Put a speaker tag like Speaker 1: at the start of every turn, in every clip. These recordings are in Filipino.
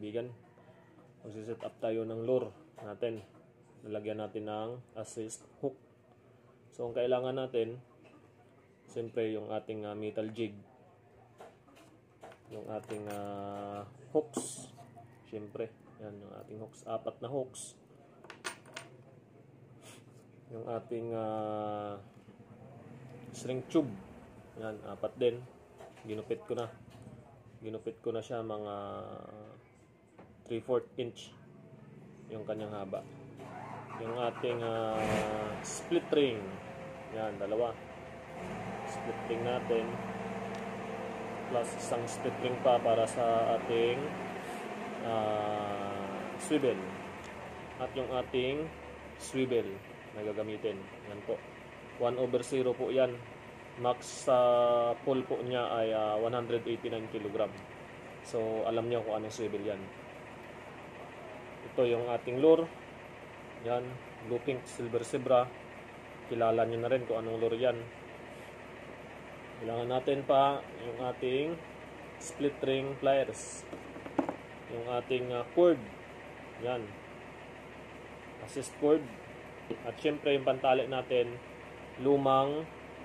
Speaker 1: kaibigan. Magsiset up tayo ng lure natin. Lalagyan natin ng assist hook. So ang kailangan natin, siyempre yung ating metal jig, yung ating hooks, siyempre yan yung ating hooks, 4 na hooks, yung ating string tube, yan 4 din. Ginupit ko na siya mga 3/4 inch yung kanyang haba. Yung ating split ring, yan 2 split ring natin, plus isang split ring pa para sa ating swivel, at yung ating swivel na gagamitin, yan po 1/0 po yan. Max sa pull po niya ay 189 kg. So alam niyo kung anong swivel yan. Ito yung ating lure, yan, blue pink silver zebra. Kilala nyo na rin kung anong lure yan. Kailangan natin pa yung ating split ring pliers, yung ating cord, yan, assist cord, at syempre yung pantali natin, lumang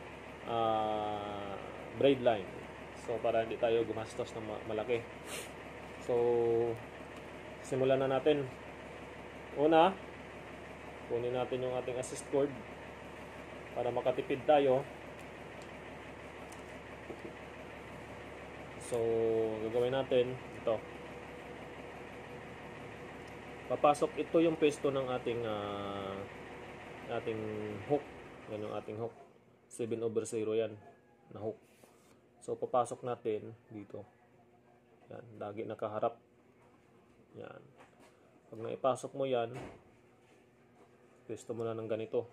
Speaker 1: braid line. So para hindi tayo gumastos ng malaki. So simulan na natin. Una, kunin natin yung ating assist cord para makatipid tayo. So gagawin natin ito. Papasok ito yung pesto ng ating hook. Yan yung ating hook. 7/0 yan na hook. So papasok natin dito. Yan, lagi nakaharap. Yan. Pag naipasok mo yan, pesto mo na ng ganito.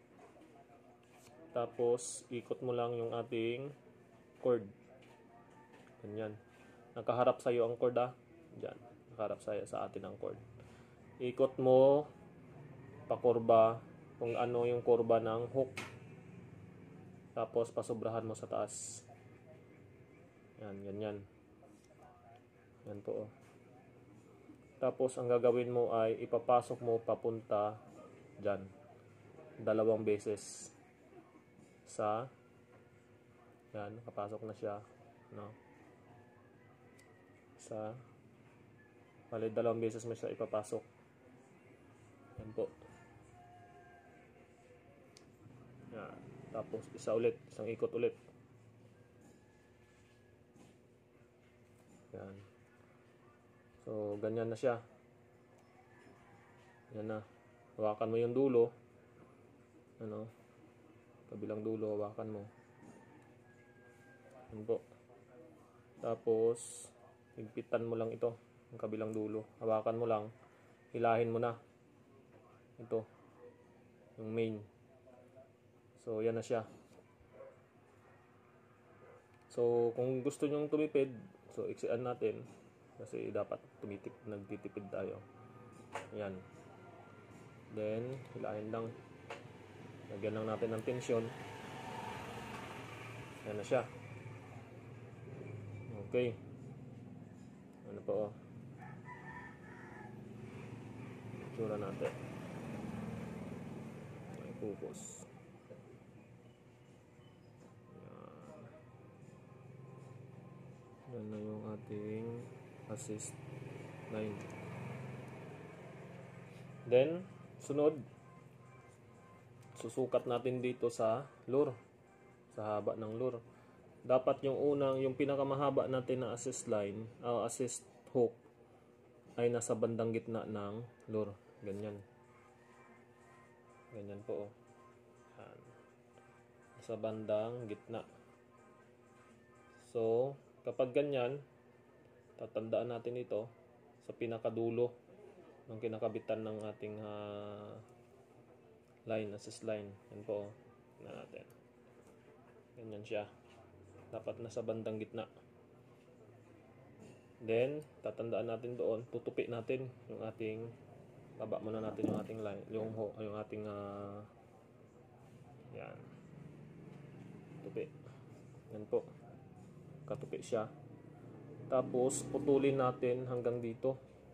Speaker 1: Tapos ikot mo lang yung ating cord. Ganyan. Nakaharap sa iyo ang cord, Diyan. Nakaharap sa atin ang cord. Ikot mo pakurba kung ano yung kurba ng hook. Tapos pasobrahan mo sa taas. Yan, ganyan. Yan po. Tapos ang gagawin mo ay ipapasok mo papunta dyan. 2 beses. Yan, nakapasok na siya. No? Bali 2 beses mo siya ipapasok. Yan po. Yan. Tapos isang ikot ulit. Yan. So ganyan na siya. Yan na. Hawakan mo yung dulo. Ano? Kabilang dulo, hawakan mo. Yan po. Tapos higpitan mo lang ito, yung kabilang dulo. Hawakan mo lang. Hilahin mo na. Ito. Yung main. So yan na siya. So kung gusto nyong tumipid, so iksian natin kasi dapat nagtitipid tayo. Yan. Then hilahin lang. Lagyan lang natin ng tension. Yan na siya. Okay. Ano pa Itsura natin. May focus. Yan na yung ating assist line. Then, sunod, susukat natin dito sa lure, sa haba ng lure. Dapat yung pinakamahaba natin na assist line, assist hook, ay nasa bandang gitna ng lure. Ganyan. Ganyan po. Yan. Nasa bandang gitna. So, kapag ganyan, tatandaan natin ito sa pinakadulo ng kinakabitan ng ating line, assist line. Yan po. Tingnan natin. Ganyan siya. Dapat nasa bandang gitna. Then, tatandaan natin doon, tutupi natin yung ating, baba muna natin yung ating line, yung ating, yan. Tupi. Yan po. Katupi siya. Tapos, putulin natin hanggang dito.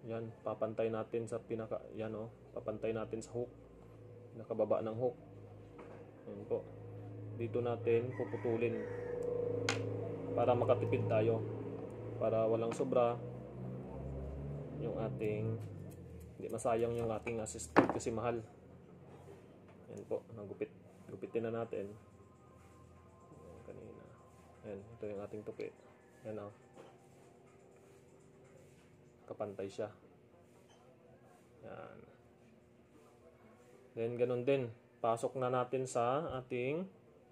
Speaker 1: Yan, papantay natin sa pinaka, yan o, papantay natin sa hook, nakababa ng hook. Yan po. Dito natin puputulin para makatipid tayo, para walang sobra yung ating, hindi masayang yung ating assist hook kasi mahal. Yan po, gupitin na natin. Yan, kanina. Yan, ito yung ating tupi. Yan o, kapantay siya. Yan. Then ganun din, pasok na natin sa ating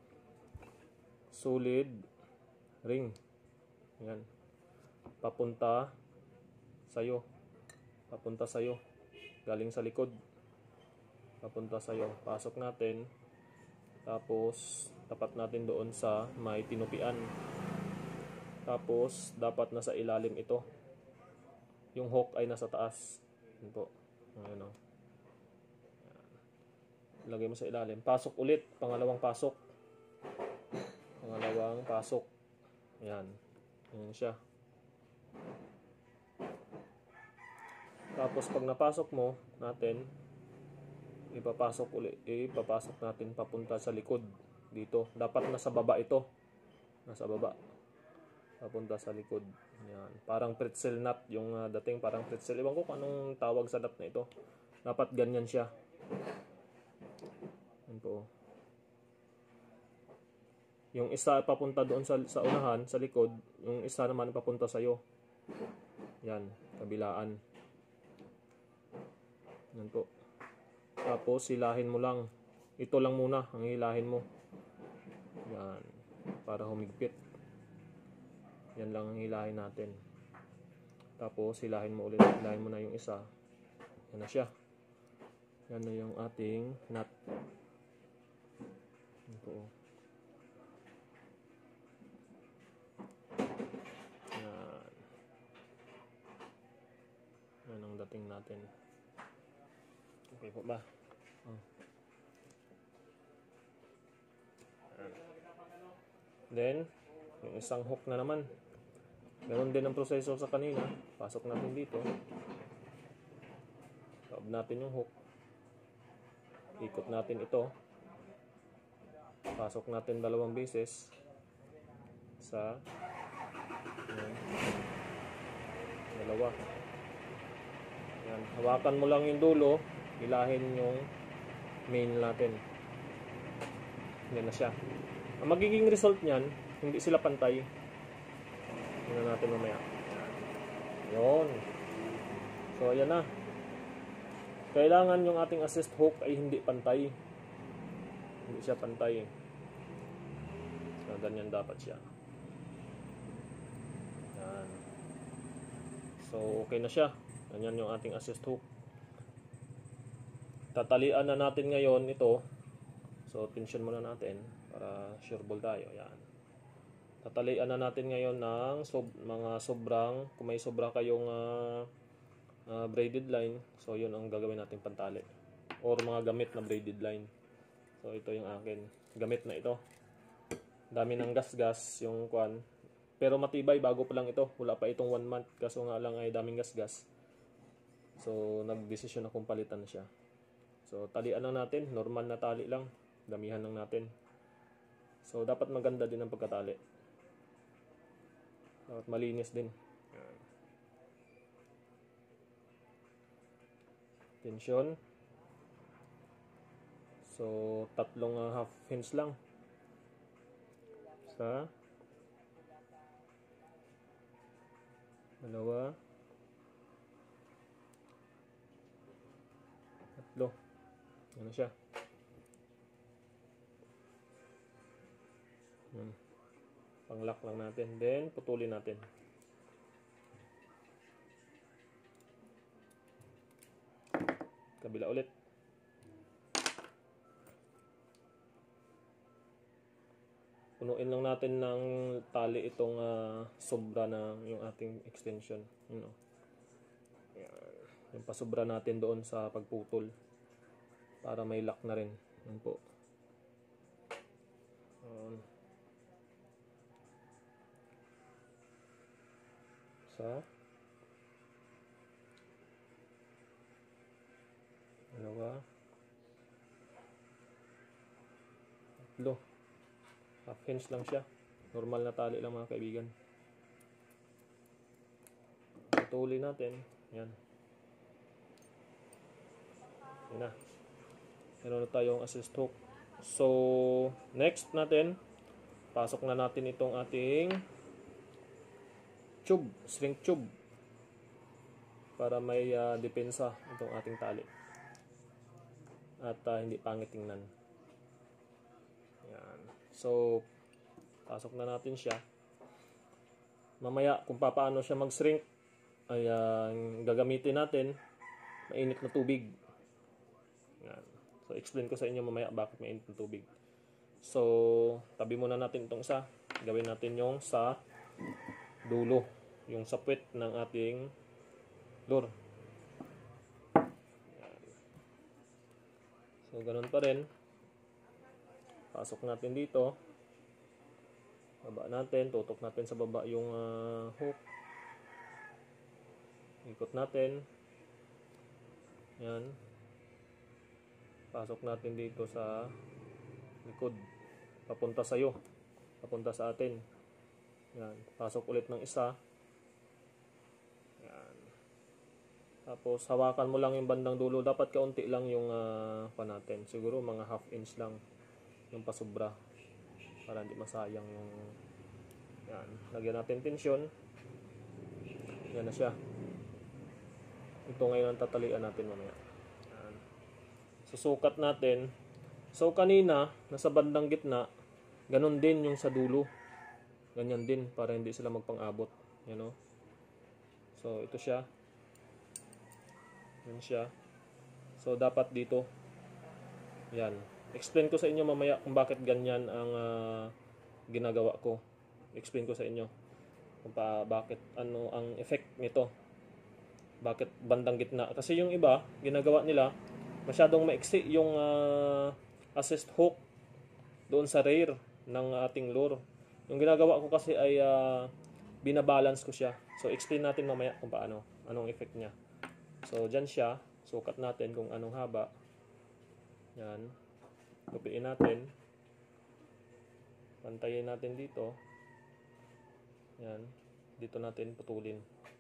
Speaker 1: solid ring. Yan. Papunta sa'yo. Papunta sa'yo. Galing sa likod. Papunta sa'yo. Pasok natin. Tapos, tapat natin doon sa may tinupian. Tapos, dapat nasa ilalim ito. Yung hook ay nasa taas. Yan po. Ayan o. Lagay mo sa ilalim. Pasok ulit. Pangalawang pasok. Pangalawang pasok. Ayan. Ayan siya. Tapos pag napasok mo natin, ipapasok ulit. Ipapasok natin papunta sa likod. Dito. Dapat nasa baba ito. Nasa baba. Papunta sa likod. Yan. Parang pretzel nut yung dating, parang pretzel. Iwan ko kung anong tawag sa nut na ito. Dapat ganyan siya. Yan po. Yung isa papunta doon sa unahan, sa likod. Yung isa naman papunta sa'yo. Yan. Kabilaan. Yan po. Tapos hilahin mo lang. Ito lang muna ang hilahin mo. Yan. Para humigpit. Yan lang ang hilahin natin. Tapos hilahin mo ulit. Hilahin mo na yung isa. Yan na siya. Yan na yung ating nut. Yan po. Yan. Yan ang dating natin. Okay po ba? Oh. Then, yung isang hook na naman. Meron din ang proseso sa kanina. Pasok natin dito. Taob natin yung hook. Ikot natin ito. Pasok natin 2 beses sa yan, 2. Yan. Hawakan mo lang yung dulo. Hilahin yung main natin. Yan na siya. Ang magiging result niyan, hindi sila pantay. Tingnan natin mamaya. Yun. So, ayan na. Kailangan yung ating assist hook ay hindi pantay. Hindi siya pantay. So, ganyan dapat siya. Yan. So, okay na siya. Ganyan yung ating assist hook. Tatalian na natin ngayon ito. So, tension muna natin para sure ball tayo. Yan. Tatalian na natin ngayon ng mga sobrang, kung may sobra kayong braided line, so yun ang gagawin natin pantali. Or mga gamit na braided line. So ito yung akin. Gamit na ito. Dami ng gas-gas yung kwan. Pero matibay, bago pa lang ito. Wala pa itong 1 month. Kaso nga lang ay daming gas-gas. So nagdesisyon akong palitan na siya. So talian lang natin. Normal na tali lang. Damihan lang natin. So dapat maganda din ang pagkatali. Dapat malinis din. Tension. So, 3 half inch lang. Sa 2. 3. Ano siya? Pang-lock lang natin. Then, putulin natin. Kabila ulit. Punuin lang natin ng tali itong sobra na yung ating extension. You know. Yung pasobra natin doon sa pagputol. Para may lock na rin. Yan po. Sa tatlo. Half hinge lang siya. Normal na tali lang mga kaibigan. Putulin natin. Yan. Yan na. Meron na tayong assist hook. So, next natin, pasok na natin itong ating tube, shrink tube. Para may depensa itong ating tali. At hindi pangit tingnan. Yan. So, pasok na natin siya. Mamaya, kung paano siya mag-shrink, ay gagamitin natin mainit na tubig. Yan. So, explain ko sa inyo mamaya bakit mainit na tubig. So, tabi muna natin itong isa. Gawin natin yung sa dulo. Yung sa puwet ng ating lure. Yan. So, ganun pa rin. Pasok natin dito. Baba natin. Tutok natin sa baba yung hook. Ikot natin. Yan. Pasok natin dito sa likod. Papunta sa'yo. Papunta sa atin. Yan. Pasok ulit ng isa. Yan. Tapos, hawakan mo lang yung bandang dulo. Dapat kaunti lang yung pa natin. Siguro mga half inch lang yung pasubra. Para hindi masayang yung yan. Lagyan natin tensyon. Yan na siya. Ito ngayon ang tatalian natin mamaya. Yan. Susukat natin. So, kanina, nasa bandang gitna, ganun din yung sa dulo. Ganyan din, para hindi sila magpang-abot. Yan o. So, ito siya. Yan siya. So, dapat dito. Yan. Explain ko sa inyo mamaya kung bakit ganyan ang ginagawa ko. Explain ko sa inyo kung bakit, ano ang effect nito. Bakit bandang gitna. Kasi yung iba, ginagawa nila, masyadong maiksi yung assist hook doon sa rear ng ating lure. Yung ginagawa ko kasi ay binabalance ko siya. So, explain natin mamaya kung paano. Anong effect niya. So, dyan siya. Sukat natin kung anong haba. Yan. Lupiin natin. Pantayin natin dito. Yan. Dito natin putulin.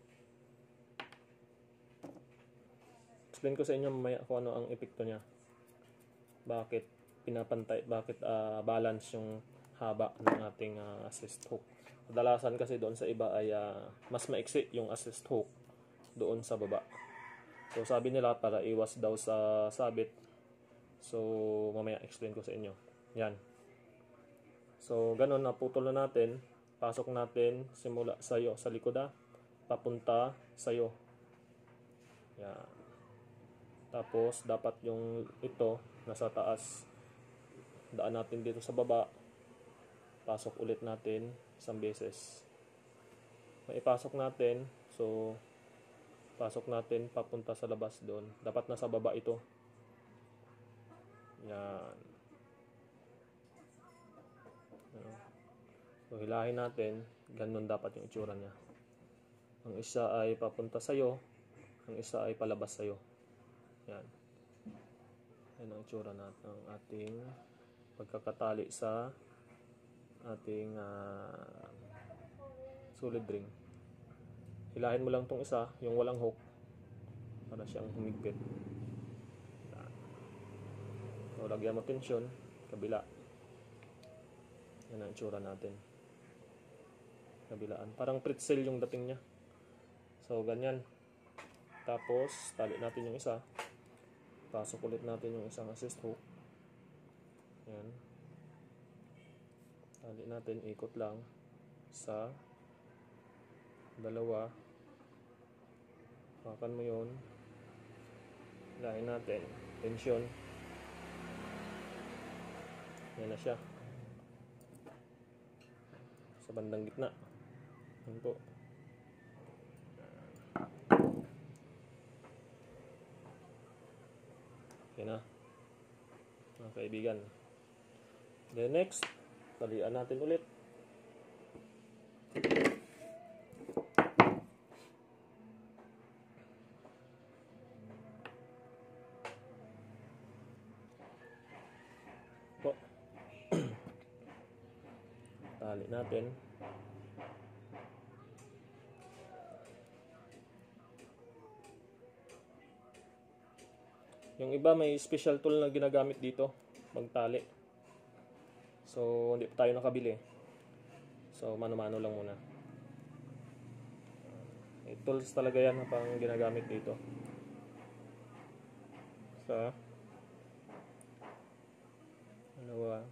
Speaker 1: Explain ko sa inyo mamaya kung ano ang epekto niya. Bakit pinapantay, bakit balance yung haba ng ating assist hook. Kadalasan kasi doon sa iba ay mas maiksi yung assist hook doon sa baba. So sabi nila para iwas daw sa sabit. So mamaya explain ko sa inyo. Yan. So ganun, naputol na natin. Pasok natin simula sa'yo, sa likod papunta sa'yo. Yan. Tapos, dapat yung ito, nasa taas. Daan natin dito sa baba. Pasok ulit natin isang beses. Maipasok natin. So, pasok natin papunta sa labas doon. Dapat nasa baba ito. Yan. So, hilahin natin. Ganun dapat yung itsura niya. Ang isa ay papunta sa'yo. Ang isa ay palabas sa'yo. Yan. Yan ang itsura natin ng ating pagkakatali sa ating solid ring. Hilahin mo lang tong isa, yung walang hook, para siyang humigpit. Yan. So, lagyan mo tensyon, kabila. Yan ang itsura natin. Kabilaan. Parang pretzel yung dating niya. So, ganyan. Tapos, tali natin yung isa. Pasok ulit natin yung isang assist hook. Yan. Tali natin, ikot lang sa dalawa. Hawakan mo yun. Hilahin natin. Tensyon. Yan na siya. Sa bandang gitna. Yan po. Okay na, mga kaibigan. Then next, talian natin ulit. Po. Tali natin. Yung iba may special tool na ginagamit dito magtali. So hindi pa tayo nakabili. So mano-mano lang muna. May tools talaga yan na pang ginagamit dito. Sa dalawa,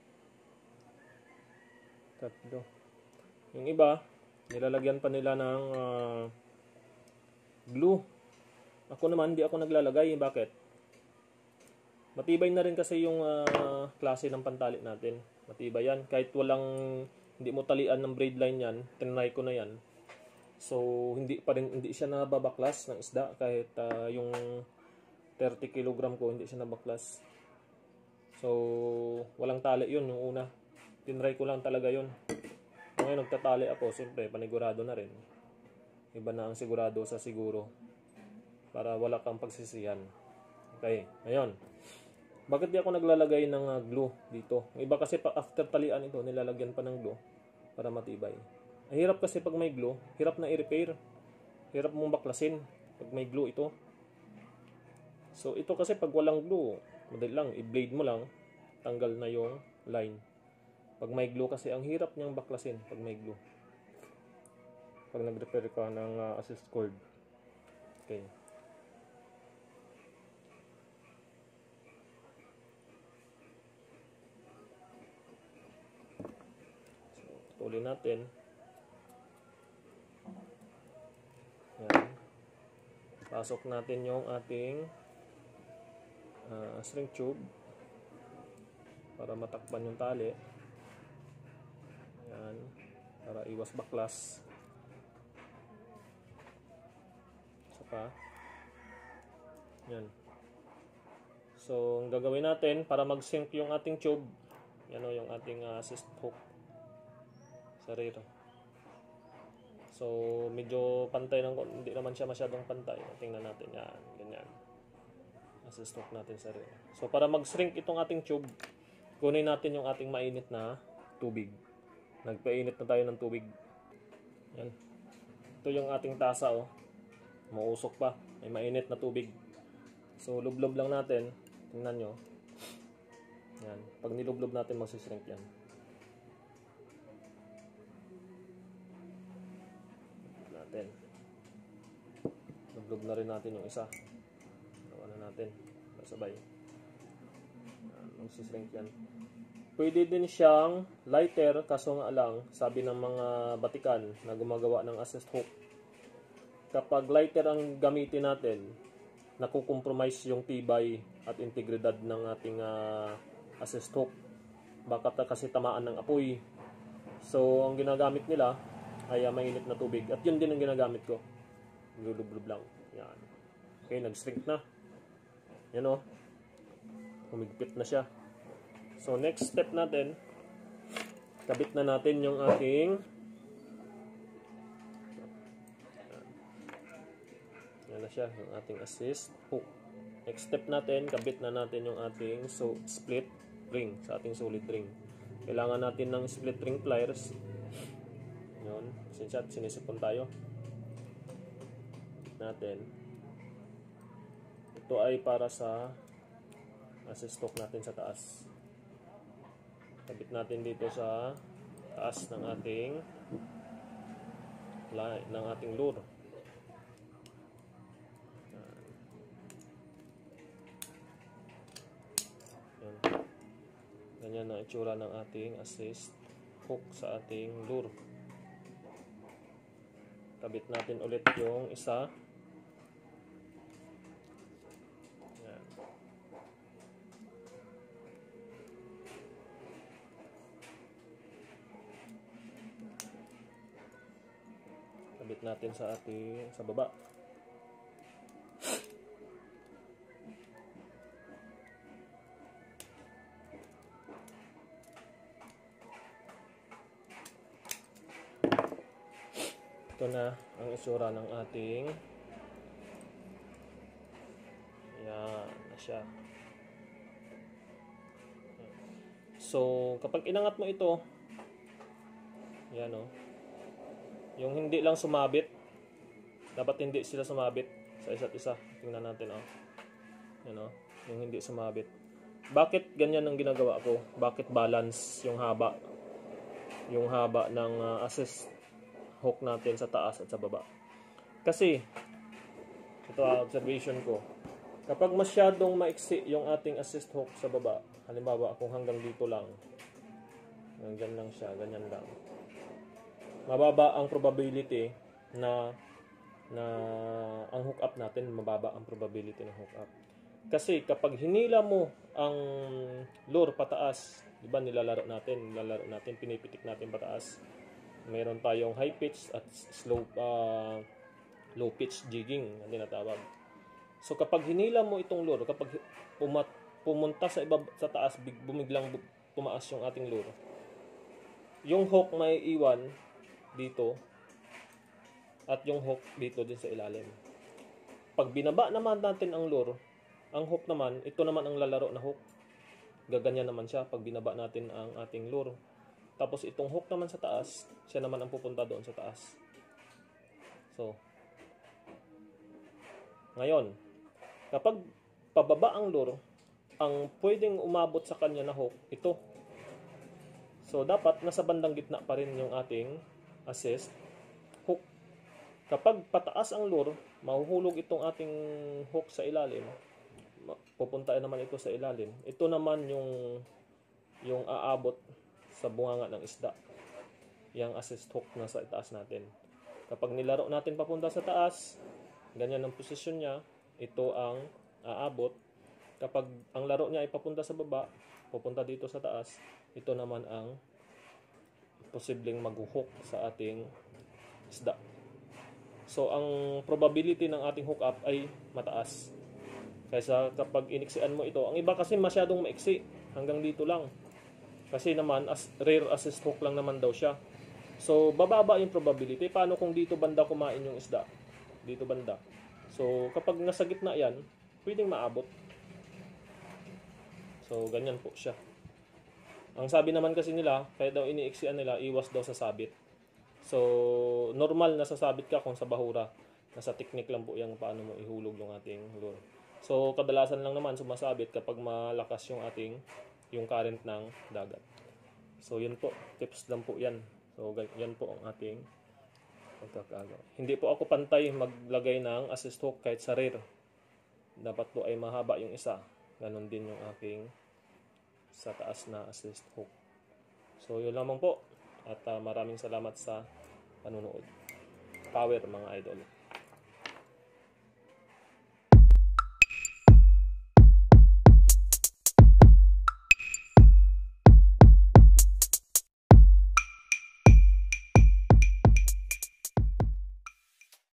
Speaker 1: tatlo. Yung iba nilalagyan pa nila ng glue. Ako naman hindi ako naglalagay. Bakit? Matibay na rin kasi yung klase ng pantali natin. Matibay yan. Kahit hindi mo talian ng braid line yan, tinry ko na yan. So, hindi siya nababaklas ng isda. Kahit yung 30 kg ko, hindi siya nabaklas. So, walang tali yun yung una. Tinry ko lang talaga yun. Ngayon, nagtatali ako. Siyempre, panigurado na rin. Iba na ang sigurado sa siguro. Para wala kang pagsisiyan. Okay, ngayon. Bakit di ako naglalagay ng glue dito? Iba kasi after talian ito, nilalagyan pa ng glue para matibay. Ang hirap kasi pag may glue, hirap na i-repair. Hirap mong baklasin pag may glue ito. So ito kasi pag walang glue, madali lang, i-blade mo lang, tanggal na yung line. Pag may glue kasi, ang hirap niyang baklasin pag may glue. Pag nag-repair ka ng assist cord. Okay. Putulin natin. Yan. Pasok natin yung ating string tube para matakpan yung tali. Yan. Para iwas baklas. Isa pa. Yan. So, ang gagawin natin para mag-sync yung ating tube, yan o yung ating assist hook. Sarito. So, medyo pantay lang. Hindi naman siya masyadong pantay. Tingnan natin. Yan. Ganyan. Assist hook natin sarito. So, para mag-shrink itong ating tube, kunin natin yung ating mainit na tubig. Nagpainit na tayo ng tubig. Yan. Ito yung ating tasa. Oh. Mausok pa. May mainit na tubig. So, lublob lang natin. Tingnan nyo. Yan. Pag nilublob natin, magsishrink yan. Lublob na rin natin yung isa. Gawa na natin. Sabay. Magsishrink yan. Pwede din siyang lighter, kaso nga lang, sabi ng mga batikan na gumagawa ng assist hook, kapag lighter ang gamitin natin, nakukompromise yung tibay at integridad ng ating assist hook. Baka kasi tamaan ng apoy. So, ang ginagamit nila ay mainit na tubig. At yun din ang ginagamit ko. Lulublob lang. Yan. Okay, nag-shrink na. Yan o. Humigpit na siya. So, next step natin, kabit na natin yung ating yan na siya, yung ating assist hook. Next step natin, kabit na natin yung ating split ring sa ating solid ring. Kailangan natin ng split ring pliers. Yun, sinisipon tayo. Natin. Ito ay para sa assist hook natin sa taas. Kabit natin dito sa taas ng ating line, ng ating lure. Yan. Ganyan ang itsura ng ating assist hook sa ating lure. Kabit natin ulit yung isa. Yan. Kabit natin sa baba. Ito na ang itsura ng ating yan na siya. So kapag inangat mo ito, Yan o. Yung hindi lang sumabit, dapat hindi sila sumabit sa isa't isa. Tingnan natin o. Yan o. Yung hindi sumabit. Bakit ganyan ang ginagawa ko? Bakit balance yung haba? Yung haba ng assist hook natin sa taas at sa baba. Kasi, ito observation ko. Kapag masyadong maiksi yung ating assist hook sa baba, halimbawa kung hanggang dito lang, hanggang lang siya, ganyan lang, mababa ang probability na ang hook up natin, mababa ang probability ng hook up. Kasi kapag hinila mo ang lure pataas, di ba nilalaro natin, pinipitik natin pataas. Meron tayong high pitch at low pitch jigging, ang tinatawag. So kapag hinila mo itong lure, kapag pumunta sa taas, bumiglang tumaas yung ating lure, yung hook may iwan dito at yung hook dito din sa ilalim. Pag binaba naman natin ang lure, ang hook naman, ito naman ang lalaro na hook. Gaganyan naman siya pag binaba natin ang ating lure. Tapos itong hook naman sa taas, siya naman ang pupunta doon sa taas. So, ngayon, kapag pababa ang lure, ang pwedeng umabot sa kanya na hook, ito. So, dapat nasa bandang gitna pa rin yung ating assist hook. Kapag pataas ang lure, mahuhulog itong ating hook sa ilalim. Pupuntaan naman ito sa ilalim. Ito naman yung aabot sa bunganga ng isda. Yung assist hook na sa itaas natin. Kapag nilaro natin papunta sa taas, ganyan ang posisyon niya, ito ang aabot. Kapag ang laro niya ay papunta sa baba, pupunta dito sa taas, ito naman ang posibleng mag-hook sa ating isda. So, ang probability ng ating hook up ay mataas. Kaysa kapag iniksian mo ito. Ang iba kasi masyadong maiksi. Hanggang dito lang. Kasi naman, rare assist hook lang naman daw siya. So, bababa yung probability. Paano kung dito banda kumain yung isda? Dito banda. So, kapag nasa gitna yan, pwedeng maabot. So, ganyan po siya. Ang sabi naman kasi nila, kaya daw iniiksian nila, iwas daw sa sabit. So, normal na sasabit ka kung sa bahura. Nasa technique lang po yung paano mo ihulog yung ating lure. So, kadalasan lang naman sumasabit kapag malakas yung yung current ng dagat. So, yun po. Tips lang po yan. So, yan po ang ating pagkakagawa. Hindi po ako pantay maglagay ng assist hook kahit sa rear. Dapat po ay mahaba yung isa. Ganon din yung aking sa taas na assist hook. So, yun lamang po. At maraming salamat sa panunood. Power mga idol.